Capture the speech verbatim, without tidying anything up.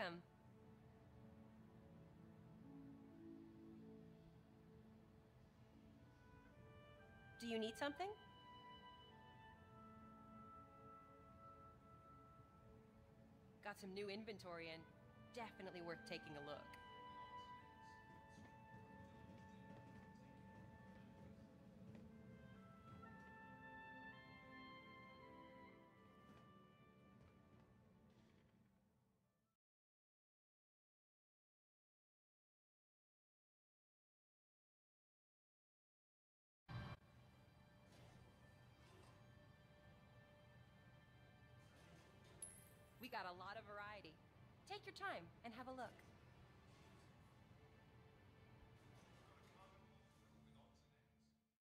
welcome. Do you need something? Got some new inventory in. Definitely worth taking a look. We got a lot of variety. Take your time and have a look.